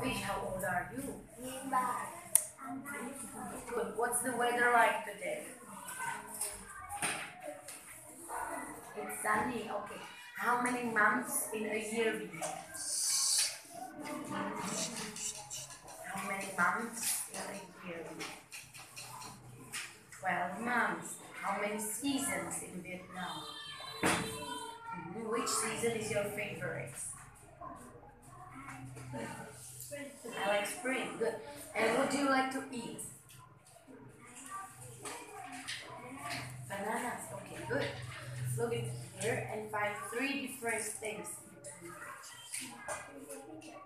fish. How old are you? Good. What's the weather like today? It's sunny. Okay. How many months in a year we have? How many months in a year we have? 12 months. How many seasons in Vietnam? Which season is your favorite? I like spring. Good. And what do you like to eat? Bananas. Okay, good. Look at here and find 3 different things between pictures.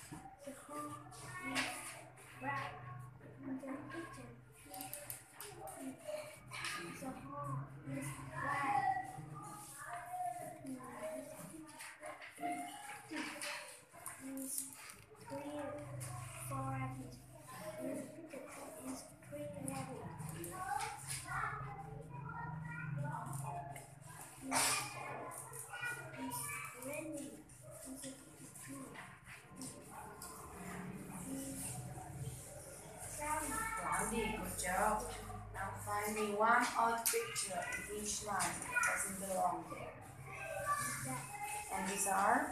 Good job. Now find me one odd picture in each line that doesn't belong there. And these are?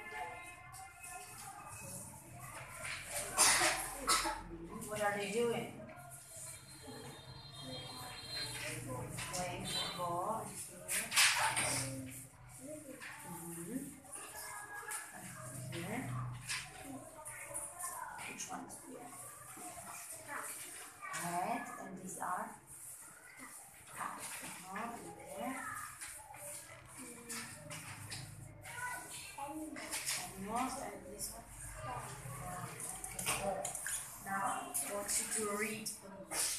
What are they doing? Playing football. Here. Which ones? Head, and these are there. Animals, and this one. Now I want you to read.